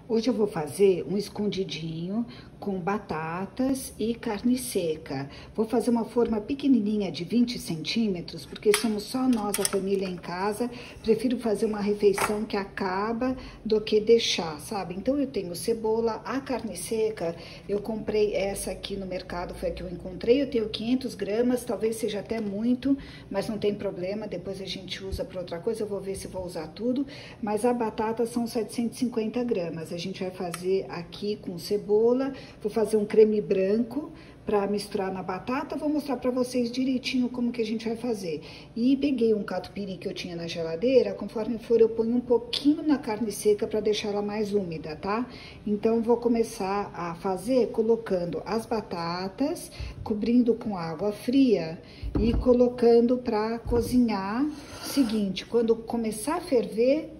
Hoje eu vou fazer um escondidinho com batatas e carne seca. Vou fazer uma forma pequenininha de 20 centímetros, porque somos só nós, a família, em casa. Prefiro fazer uma refeição que acaba do que deixar, sabe? Então eu tenho cebola, a carne seca, eu comprei essa aqui no mercado, foi a que eu encontrei. Eu tenho 500 gramas, talvez seja até muito, mas não tem problema, depois a gente usa para outra coisa. Eu vou ver se vou usar tudo, mas a batata são 750 gramas. A gente vai fazer aqui com cebola, vou fazer um creme branco para misturar na batata, vou mostrar para vocês direitinho como que a gente vai fazer. E peguei um catupiry que eu tinha na geladeira, conforme for eu ponho um pouquinho na carne seca para deixar ela mais úmida, tá? Então vou começar a fazer colocando as batatas, cobrindo com água fria e colocando para cozinhar. Seguinte, quando começar a ferver,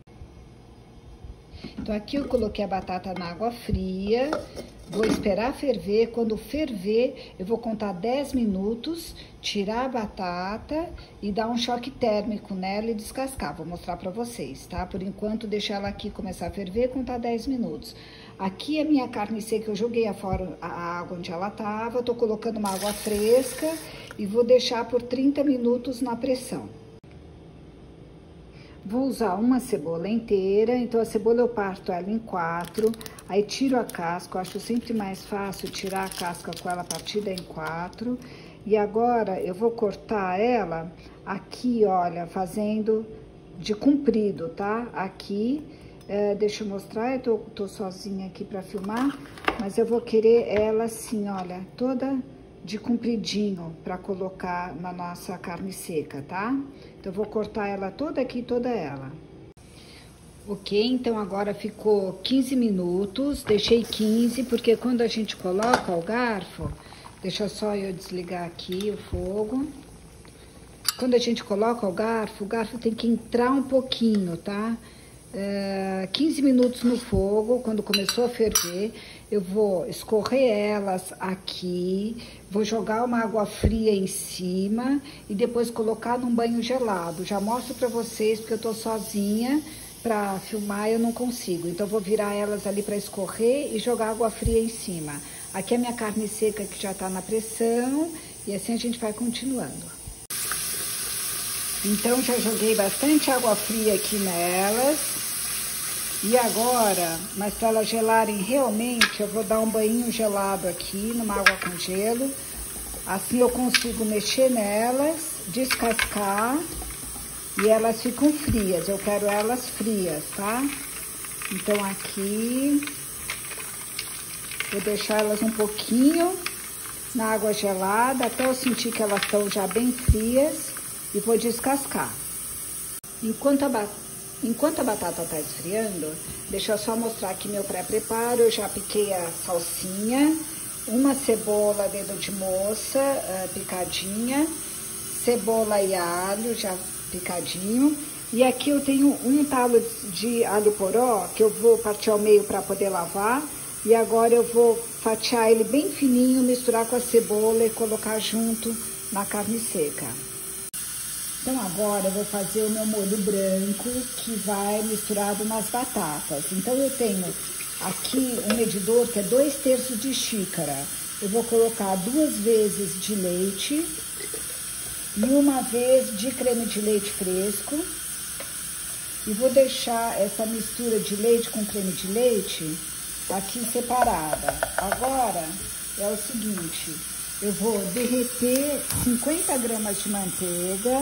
então aqui eu coloquei a batata na água fria, vou esperar ferver. Quando ferver, eu vou contar 10 minutos, tirar a batata e dar um choque térmico nela e descascar. Vou mostrar pra vocês, tá? Por enquanto, deixar ela aqui começar a ferver, contar 10 minutos. Aqui a minha carne seca, eu joguei fora a água onde ela tava, tô colocando uma água fresca e vou deixar por 30 minutos na pressão. Vou usar uma cebola inteira, então a cebola eu parto ela em 4, aí tiro a casca. Eu acho sempre mais fácil tirar a casca com ela partida em 4. E agora eu vou cortar ela aqui, olha, fazendo de comprido, tá? Aqui, deixa eu mostrar, eu tô sozinha aqui pra filmar, mas eu vou querer ela assim, olha, toda de compridinho para colocar na nossa carne seca, tá? Então, eu vou cortar ela toda aqui, toda ela. Ok, então agora ficou 15 minutos, deixei 15, porque quando a gente coloca o garfo, deixa só eu desligar aqui o fogo. Quando a gente coloca o garfo tem que entrar um pouquinho, tá? 15 minutos no fogo, quando começou a ferver, eu vou escorrer elas aqui, vou jogar uma água fria em cima e depois colocar num banho gelado. Já mostro pra vocês, porque eu tô sozinha, pra filmar eu não consigo. Então, eu vou virar elas ali pra escorrer e jogar água fria em cima. Aqui é a minha carne seca que já tá na pressão e assim a gente vai continuando. Então, já joguei bastante água fria aqui nelas. E agora, mas para elas gelarem realmente, eu vou dar um banho gelado aqui, numa água com gelo. Assim eu consigo mexer nelas, descascar e elas ficam frias. Eu quero elas frias, tá? Então aqui, vou deixar elas um pouquinho na água gelada, até eu sentir que elas estão já bem frias e vou descascar. Enquanto a batata tá esfriando, deixa eu só mostrar aqui meu pré-preparo. Eu já piquei a salsinha, uma cebola dedo de moça, picadinha, cebola e alho já picadinho. E aqui eu tenho um talo de alho poró, que eu vou partir ao meio para poder lavar. E agora eu vou fatiar ele bem fininho, misturar com a cebola e colocar junto na carne seca. Então, agora eu vou fazer o meu molho branco, que vai misturado nas batatas. Então, eu tenho aqui um medidor que é 2/3 de xícara. Eu vou colocar 2 vezes de leite e 1 vez de creme de leite fresco. E vou deixar essa mistura de leite com creme de leite aqui separada. Agora, é o seguinte, eu vou derreter 50 gramas de manteiga.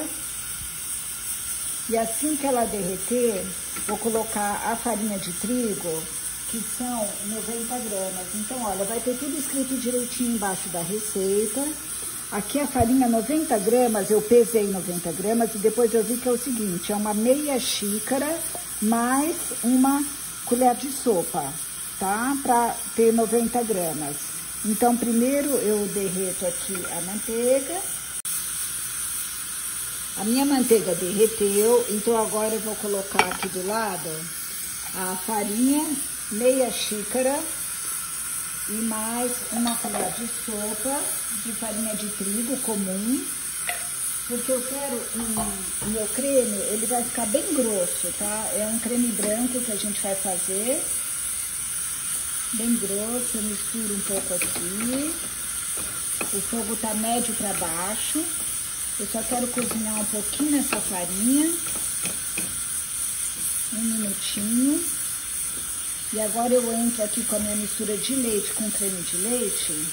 E assim que ela derreter, vou colocar a farinha de trigo, que são 90 gramas. Então, olha, vai ter tudo escrito direitinho embaixo da receita. Aqui a farinha 90 gramas, eu pesei 90 gramas e depois eu vi que é o seguinte, é uma meia xícara mais uma colher de sopa, tá? Pra ter 90 gramas. Então, primeiro eu derreto aqui a manteiga. A minha manteiga derreteu, então agora eu vou colocar aqui do lado a farinha, meia xícara e mais uma colher de sopa de farinha de trigo comum, porque eu quero o meu creme, ele vai ficar bem grosso, tá? É um creme branco que a gente vai fazer bem grosso, eu misturo um pouco aqui. O fogo tá médio para baixo. Eu só quero cozinhar um pouquinho essa farinha. Um minutinho. E agora eu entro aqui com a minha mistura de leite com creme de leite.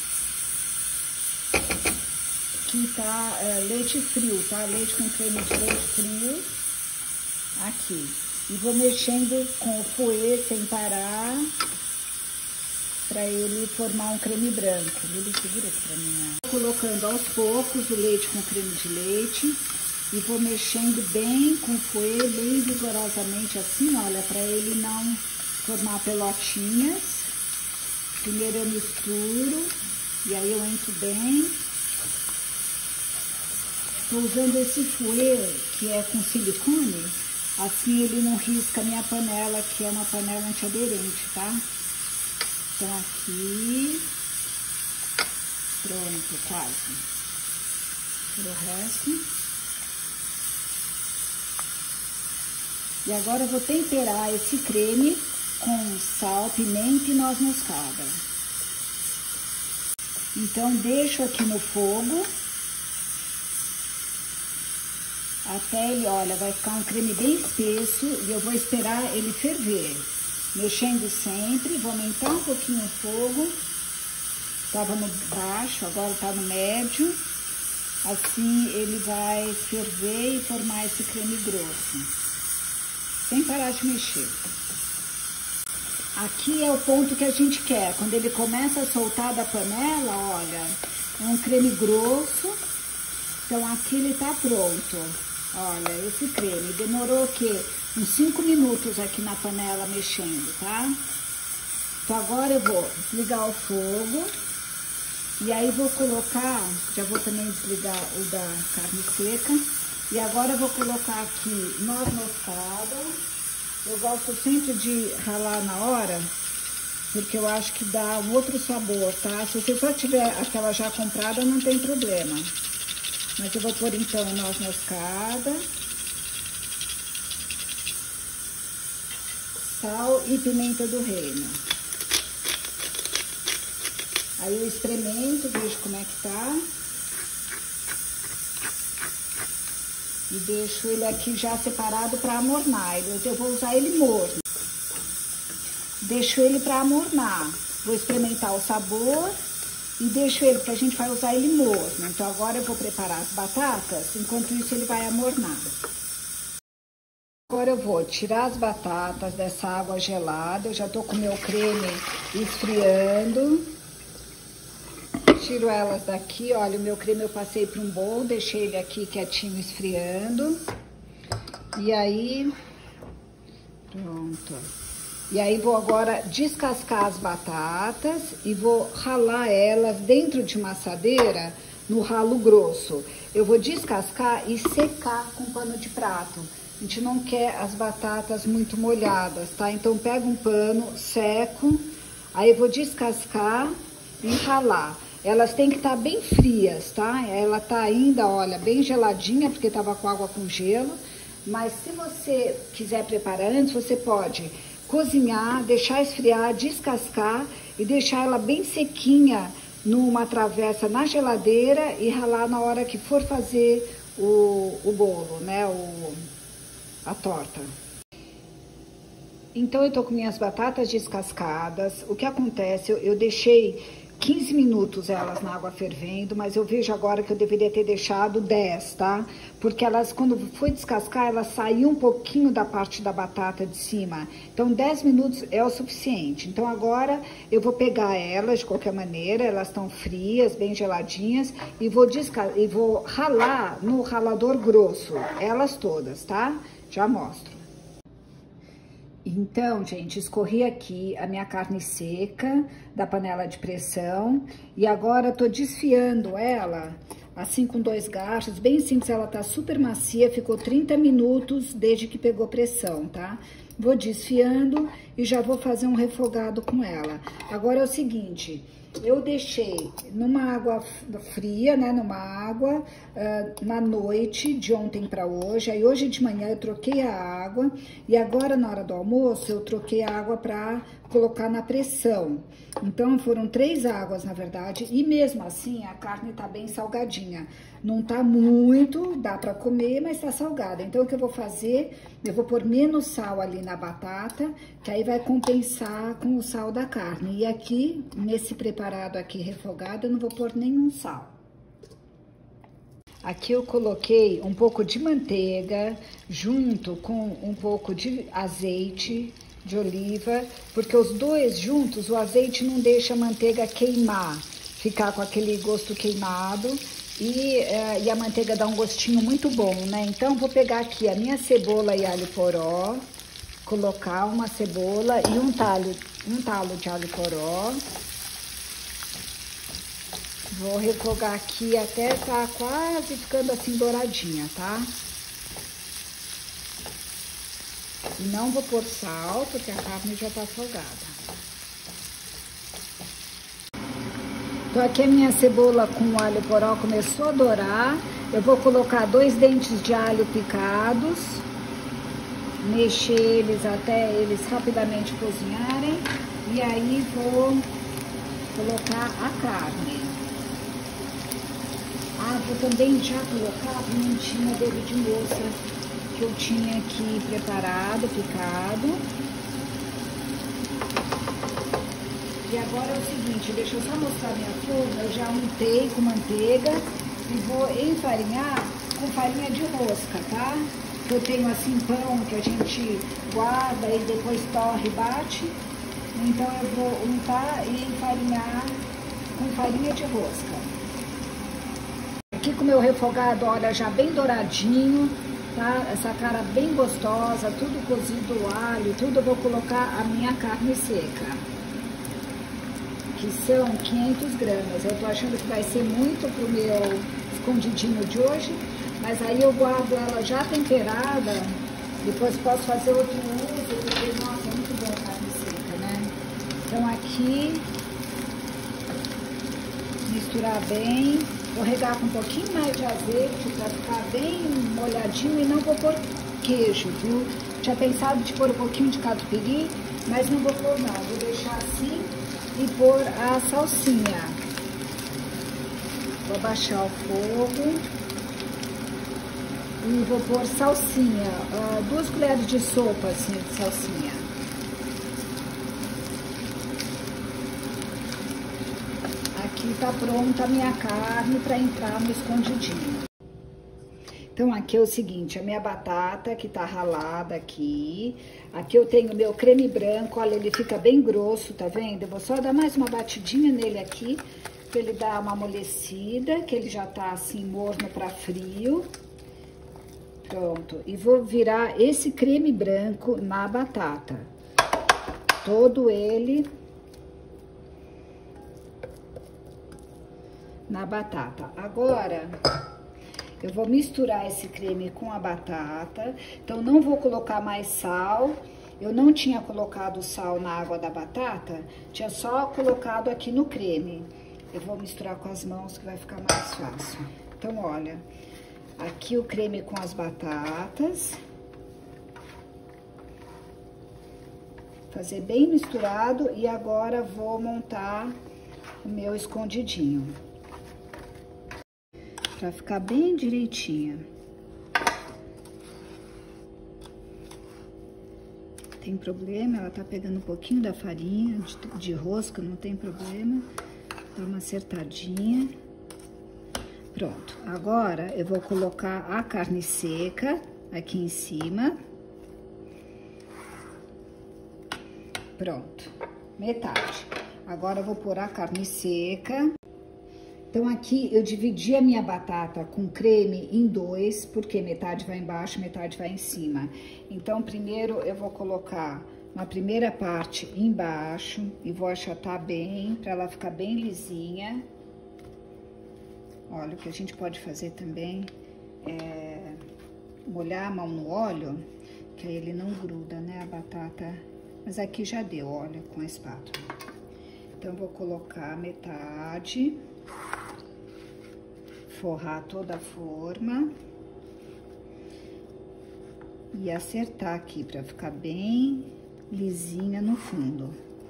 Que tá leite frio, tá? Leite com creme de leite frio. Aqui. E vou mexendo com o fouet sem parar. Pra ele formar um creme branco. Ele segura aqui pra mim, ó. Vou colocando aos poucos o leite com creme de leite. E vou mexendo bem com o fouet, bem vigorosamente assim, olha, pra ele não formar pelotinhas. Primeiro eu misturo. E aí eu entro bem. Tô usando esse fouet, que é com silicone. Assim ele não risca a minha panela, que é uma panela antiaderente, tá? Então aqui, pronto, quase. Tira o resto. E agora eu vou temperar esse creme com sal, pimenta e noz moscada. Então deixo aqui no fogo. Até ele, olha, vai ficar um creme bem espesso e eu vou esperar ele ferver. Mexendo sempre, vou aumentar um pouquinho o fogo. Tava no baixo, agora tá no médio. Assim ele vai ferver e formar esse creme grosso. Sem parar de mexer. Aqui é o ponto que a gente quer. Quando ele começa a soltar da panela, olha, é um creme grosso. Então aqui ele tá pronto. Olha, esse creme demorou o quê? Uns 5 minutos aqui na panela mexendo, tá? Então agora eu vou desligar o fogo. E aí vou colocar, já vou também desligar o da carne seca. E agora eu vou colocar aqui noz moscada. Eu gosto sempre de ralar na hora, porque eu acho que dá um outro sabor, tá? Se você só tiver aquela já comprada, não tem problema. Mas eu vou pôr então noz moscada, sal e pimenta do reino. Aí eu experimento, vejo como é que tá. E deixo ele aqui já separado para amornar. Eu vou usar ele morno. Deixo ele para amornar. Vou experimentar o sabor. E deixo ele, porque a gente vai usar ele morno. Então, agora eu vou preparar as batatas, enquanto isso ele vai amornar. Agora eu vou tirar as batatas dessa água gelada. Eu já tô com o meu creme esfriando. Tiro elas daqui, olha, o meu creme eu passei para um bowl, deixei ele aqui quietinho esfriando. E aí, pronto. E aí vou agora descascar as batatas e vou ralar elas dentro de uma assadeira no ralo grosso. Eu vou descascar e secar com pano de prato. A gente não quer as batatas muito molhadas, tá? Então pego um pano, seco, aí eu vou descascar e ralar. Elas têm que estar bem frias, tá? Ela tá ainda, olha, bem geladinha, porque tava com água com gelo. Mas se você quiser preparar antes, você pode cozinhar, deixar esfriar, descascar e deixar ela bem sequinha numa travessa na geladeira e ralar na hora que for fazer o bolo, né? A torta. Então eu tô com minhas batatas descascadas. O que acontece? Eu deixei 15 minutos elas na água fervendo, mas eu vejo agora que eu deveria ter deixado 10, tá? Porque elas, quando foi descascar, elas saíam um pouquinho da parte da batata de cima. Então, 10 minutos é o suficiente. Então, agora eu vou pegar elas de qualquer maneira, elas estão frias, bem geladinhas, e vou ralar no ralador grosso, elas todas, tá? Já mostro. Então, gente, escorri aqui a minha carne seca da panela de pressão e agora tô desfiando ela assim com 2 garfos, bem simples, ela tá super macia, ficou 30 minutos desde que pegou pressão, tá? Vou desfiando e já vou fazer um refogado com ela. Agora é o seguinte, eu deixei numa água fria, né, na noite de ontem para hoje. Aí hoje de manhã eu troquei a água e agora na hora do almoço eu troquei a água para colocar na pressão. Então foram 3 águas na verdade e mesmo assim a carne tá bem salgadinha. Não tá muito, dá para comer, mas tá salgada. Então o que eu vou fazer? Eu vou pôr menos sal ali na batata, que aí vai compensar com o sal da carne. E aqui, nesse preparado aqui refogado, eu não vou pôr nenhum sal. Aqui eu coloquei um pouco de manteiga junto com um pouco de azeite de oliva, porque os dois juntos, o azeite não deixa a manteiga queimar, ficar com aquele gosto queimado. E a manteiga dá um gostinho muito bom, né? Então, vou pegar aqui a minha cebola e alho poró, colocar uma cebola e um talo de alho poró. Vou refogar aqui até tá quase ficando assim douradinha, tá? E não vou pôr sal, porque a carne já tá salgada. Então, aqui a minha cebola com alho poró começou a dourar. Eu vou colocar 2 dentes de alho picados, mexer eles até eles rapidamente cozinharem. E aí vou colocar a carne. Vou também já colocar a pimentinha dedo de moça que eu tinha aqui preparado, picado. E agora é o seguinte, deixa eu só mostrar minha forma, eu já untei com manteiga e vou enfarinhar com farinha de rosca, tá? Que eu tenho assim pão que a gente guarda e depois torre e bate. Então eu vou untar e enfarinhar com farinha de rosca. Aqui com o meu refogado, olha, já bem douradinho, tá? Essa cara bem gostosa, tudo cozido, o alho, tudo, eu vou colocar a minha carne seca, que são 500 gramas. Eu tô achando que vai ser muito pro meu escondidinho de hoje, mas aí eu guardo ela já temperada, depois posso fazer outro uso, porque, nossa, é muito bom a carne seca, né? Então aqui, misturar bem, vou regar com um pouquinho mais de azeite para ficar bem molhadinho e não vou pôr queijo, viu? Tinha pensado de pôr um pouquinho de catupiry, mas não vou pôr não, vou deixar assim e pôr a salsinha. Vou baixar o fogo e vou pôr salsinha, 2 colheres de sopa assim de salsinha. Aqui tá pronta a minha carne para entrar no escondidinho. Então, aqui é o seguinte, a minha batata que tá ralada aqui. Aqui eu tenho o meu creme branco, olha, ele fica bem grosso, tá vendo? Eu vou só dar mais uma batidinha nele aqui, pra ele dar uma amolecida, que ele já tá assim morno pra frio. Pronto, e vou virar esse creme branco na batata. Todo ele na batata. Agora, eu vou misturar esse creme com a batata, então não vou colocar mais sal. Eu não tinha colocado sal na água da batata, tinha só colocado aqui no creme. Eu vou misturar com as mãos que vai ficar mais fácil. Então, olha, aqui o creme com as batatas. Fazer bem misturado e agora vou montar o meu escondidinho. Pra ficar bem direitinha. Tem problema, ela tá pegando um pouquinho da farinha de rosca, não tem problema. Dá uma acertadinha. Pronto, agora eu vou colocar a carne seca aqui em cima. Pronto, metade. Agora eu vou pôr a carne seca. Então, aqui eu dividi a minha batata com creme em 2, porque metade vai embaixo, metade vai em cima. Então, primeiro eu vou colocar uma primeira parte embaixo e vou achatar bem, para ela ficar bem lisinha. Olha, o que a gente pode fazer também é molhar a mão no óleo, que aí ele não gruda, né, a batata. Mas aqui já deu, olha, com a espátula. Então, vou colocar metade, forrar toda a forma e acertar aqui pra ficar bem lisinha no fundo.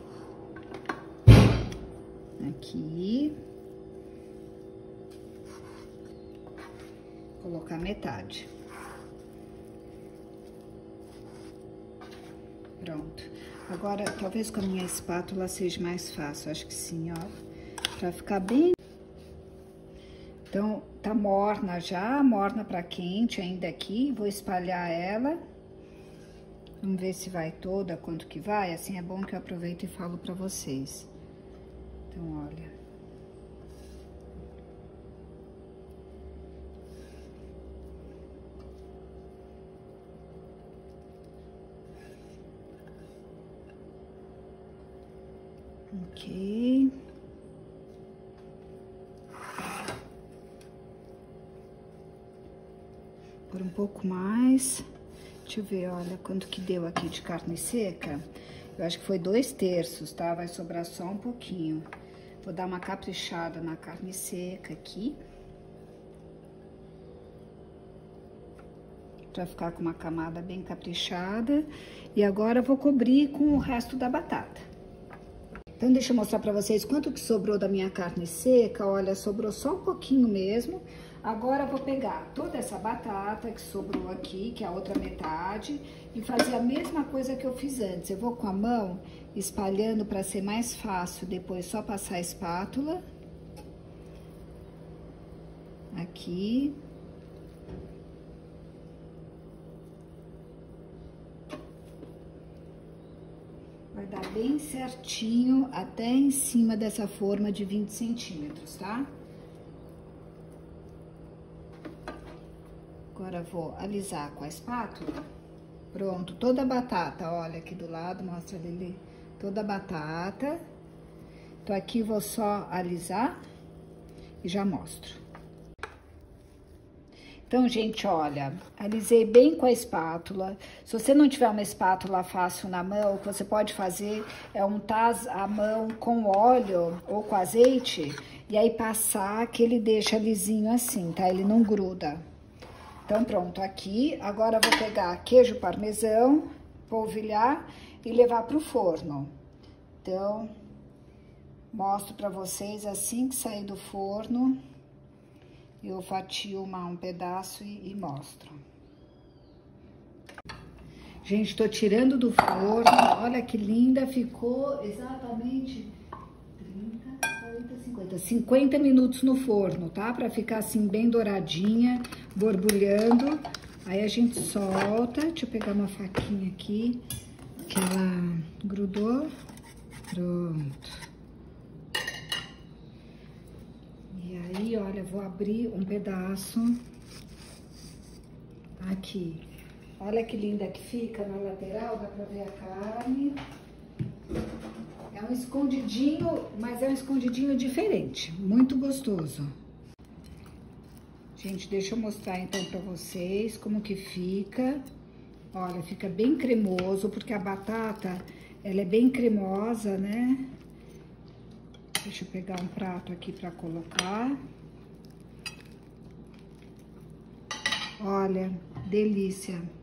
Aqui. Colocar metade. Pronto. Agora, talvez com a minha espátula seja mais fácil, acho que sim, ó. Pra ficar bem... Então, tá morna já, morna pra quente ainda aqui. Vou espalhar ela. Vamos ver se vai toda, quanto que vai. Assim é bom que eu aproveito e falo pra vocês. Então, olha. Ok. Por um pouco mais. Deixa eu ver, olha, quanto que deu aqui de carne seca. Eu acho que foi 2/3, tá? Vai sobrar só um pouquinho. Vou dar uma caprichada na carne seca aqui. Pra ficar com uma camada bem caprichada. E agora eu vou cobrir com o resto da batata. Então, deixa eu mostrar pra vocês quanto que sobrou da minha carne seca. Olha, sobrou só um pouquinho mesmo. Agora, eu vou pegar toda essa batata que sobrou aqui, que é a outra metade, e fazer a mesma coisa que eu fiz antes. Eu vou com a mão espalhando pra ser mais fácil, depois só passar a espátula. Aqui. Vai dar bem certinho até em cima dessa forma de 20 centímetros, tá? Agora, vou alisar com a espátula. Pronto, toda a batata, olha aqui do lado, mostra ali, toda a batata. Então, aqui vou só alisar e já mostro. Então, gente, olha, alisei bem com a espátula. Se você não tiver uma espátula fácil na mão, o que você pode fazer é untar a mão com óleo ou com azeite e aí passar que ele deixa lisinho assim, tá? Ele não gruda. Então, pronto, aqui. Agora, vou pegar queijo parmesão, polvilhar e levar pro forno. Então, mostro pra vocês assim que sair do forno. Eu fatio um pedaço e mostro. Gente, tô tirando do forno. Olha que linda, ficou exatamente 30, 40, 50 minutos no forno, tá? Pra ficar assim bem douradinha, borbulhando. Aí a gente solta. Deixa eu pegar uma faquinha aqui, que ela grudou. Pronto. E aí, olha, vou abrir um pedaço aqui. Olha que linda que fica na lateral, dá pra ver a carne. É um escondidinho, mas é um escondidinho diferente, muito gostoso. Gente, deixa eu mostrar então pra vocês como que fica. Olha, fica bem cremoso, porque a batata, ela é bem cremosa, né? Deixa eu pegar um prato aqui pra colocar. Olha, delícia.